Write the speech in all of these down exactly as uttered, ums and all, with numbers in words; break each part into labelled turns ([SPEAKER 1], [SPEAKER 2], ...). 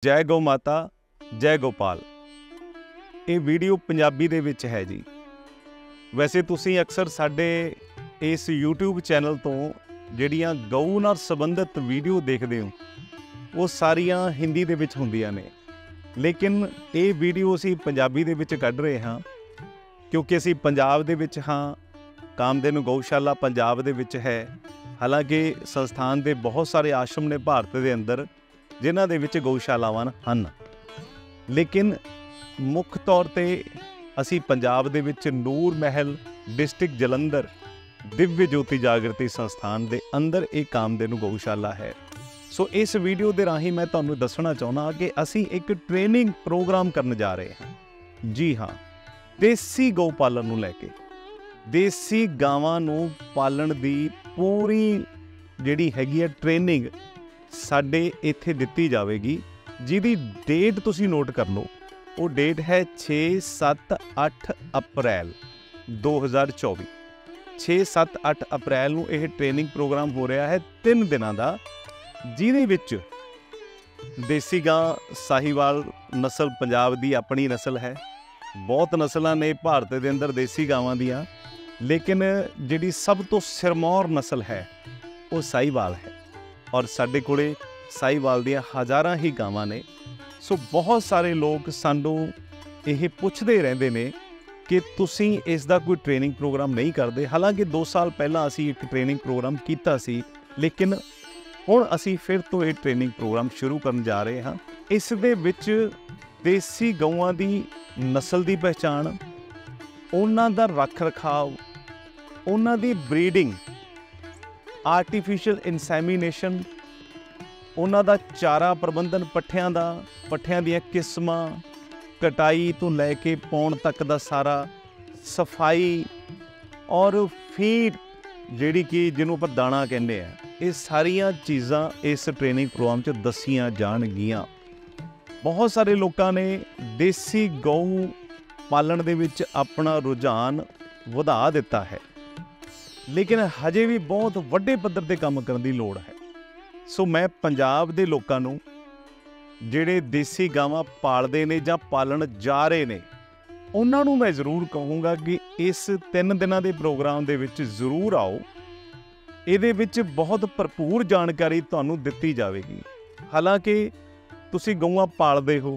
[SPEAKER 1] जय गौ माता जय गोपाल। ये वीडियो पंजाबी दे विच है जी। वैसे तुसीं अक्सर साडे इस यूट्यूब चैनल तो जिहड़ियां गऊ नाल संबंधित वीडियो देखदे हो वो सारियां हिंदी दे विच हुंदियां ने, लेकिन ये वीडियो असीं पंजाबी दे विच कढ रहे हाँ क्योंकि असीं पंजाब दे विच हाँ। कामधेनु गौशाला पंजाब दे विच है। हालांकि संस्थान के बहुत सारे आश्रम ने भारत के अंदर जिन्हां दे विच गौशालावां हन, लेकिन मुख तौर ते असी पंजाब दे विच नूर महल डिस्ट्रिक्ट जलंधर दिव्य ज्योति जागृति संस्थान के अंदर एक कामधेनु गौशाला है। सो इस वीडियो के राही मैं तुहानूं दसना चाहुंदा कि असी एक ट्रेनिंग प्रोग्राम करन जा रहे हैं। जी हाँ, देसी गौ पालन नूं लैके देसी गावां नूं पालन दी पूरी जिहड़ी हैगी है ट्रेनिंग साडे इत्थे दित्ती जावेगी, जिहदी डेट तुसीं नोट कर लो। वो डेट है छे सत्त अठ अप्रैल दो हज़ार चौबी। छे सत्त अठ अप्रैल नूं यह ट्रेनिंग प्रोग्राम हो रहा है तीन दिनां दा, जिहदे विच देसी गां साहिवाल नस्ल पंजाब दी अपनी नस्ल है। बहुत नस्लां ने भारत दे अंदर देसी गावां दियां, लेकिन जिहड़ी सब तो सिरमौर नस्ल है वो साहिवाल है और साडे कोले साहिवाल दियां हज़ारां ही गावां ने। सो बहुत सारे लोग सानूं ये पुछदे रहिंदे ने कि तुसीं इस दा कोई ट्रेनिंग प्रोग्राम नहीं करदे। हालांकि दो साल पहला असीं एक ट्रेनिंग प्रोग्राम कीता सी, लेकिन हुण असीं फिर तो ये ट्रेनिंग प्रोग्राम शुरू करन जा रहे हाँ। इस दे विच देसी गऊआं दी नस्ल दी पहचान, उन्हां दा रख रखाव, उन्हां दी ब्रीडिंग, आर्टिफिशियल इंसैमीनेशन, उन्हां दा चारा प्रबंधन, पट्ठियां दा पट्ठियां दियां किस्मां, कटाई तो लैके पाउण तक दा सारा, सफाई और फीड जिहड़ी कि जिन्हों पर दाना कहते हैं, ये सारियां चीज़ां इस ट्रेनिंग प्रोग्राम च दसियां जाणगियां। बहुत सारे लोगों ने देसी गऊ पालन दे विच अपना रुझान वधा दिता है, लेकिन हजे भी बहुत वड्डे पद्धर ते काम करन दी लोड़ है। सो मैं पंजाब दे लोकां नूं जिहड़े देसी गावां पालदे ने जां पालन जा रहे ने, उन्हां नूं मैं जरूर कहूँगा कि इस तीन दिनां दे प्रोग्राम दे विच जरूर आओ। इहदे विच बहुत भरपूर जानकारी तुहानूं दित्ती जावेगी। हालांकि तुसीं गऊआं पालदे हो,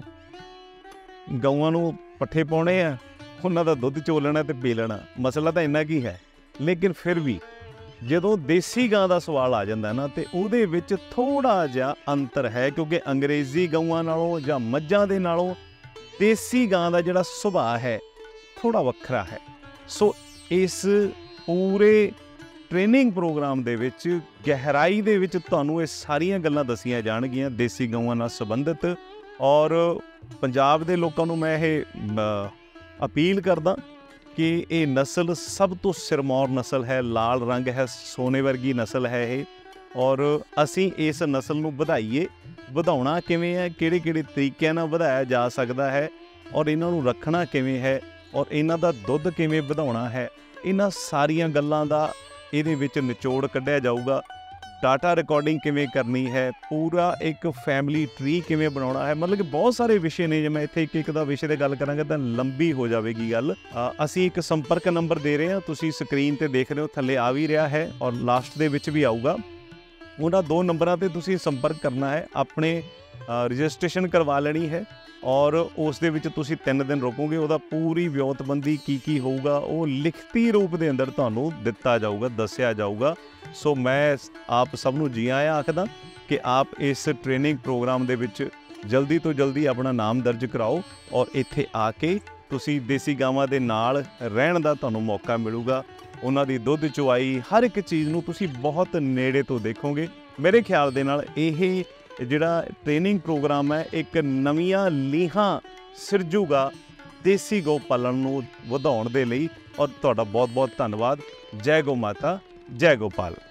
[SPEAKER 1] गऊआं नूं पट्ठे पाउणे आ, उन्हां दा दुੱਧ चोलना ते पी लेना, मसला तां इन्ना की है। लेकिन फिर भी जदों देसी गां दा सवाल आ जांदा ना, तो उहदे विच थोड़ा जिहा अंतर है, क्योंकि अंग्रेजी गऊआं नालों जां मੱਝਾਂ दे नालों देसी गां दा जिहड़ा सुभाਅ है थोड़ा वखरा है। सो इस पूरे ट्रेनिंग प्रोग्राम दे विच गहराई दे विच तुहानूं ये सारियां गल्लां दसियां जाणगियां देसी गऊआं नाल संबंधित। और पंजाब दे लोकां नूं मैं ये अपील करदा कि ये नस्ल सब तो सिरमौर नस्ल है, लाल रंग है, सोने वर्गी नस्ल है ये। और असी इस नस्ल नूं वधाईए। वधाउणा किवें है, किहड़े किहड़े तरीकिਆਂ नाल वधाया जा सकदा है, और इन्हां नूं रखना किवें है, और इन्हां दा दुੱਧ किवें वधाउणा है, इन्हां सारियां गल्लां दा इहदे विच निचोड़ कढिया जाऊगा। डाटा रिकॉर्डिंग किवें करनी है, पूरा एक फैमिली ट्री किवें बनाउणा है, मतलब कि बहुत सारे विषय ने। जे मैं इत्थे एक एक दा विषय दी गल करांगा तां लंबी हो जाएगी गल। असीं एक संपर्क नंबर दे रहे हैं, तुसीं स्क्रीन ते देख रहे हो, थल्ले आ भी रहा है और लास्ट दे विच भी आऊगा। उन्हां दो नंबरां ते तुसीं संपर्क करना है, अपने रजिस्ट्रेशन करवा लेनी है, और उस दे विच तुसीं तीन दिन रुकोगे। उहदा पूरी विओतबंदी की की होऊगा वो लिखती रूप दे अंदर तुहानूं दिता जाऊगा, दस्सिया जाऊगा। सो मैं आप सब नूं जी आया आखदा कि आप इस ट्रेनिंग प्रोग्राम दे विच जल्दी तो जल्दी अपना नाम दर्ज कराओ, और इत्थे आके तुसीं देसी गावां दे नाल रहण दा तुहानूं मौका मिलूगा। उन्हां दी दुੱਧ चुआई हर एक चीज़ नूं तुसीं बहुत नेड़े तो देखोगे। मेरे ख्याल दे नाल इह जिहड़ा ट्रेनिंग प्रोग्राम है एक नवीआं लीहां सिरजूगा देसी गौ पालन नूं वधाउण दे लई। और तुहाडा बहुत बहुत धन्नवाद। जय गौ माता जय गोपाल।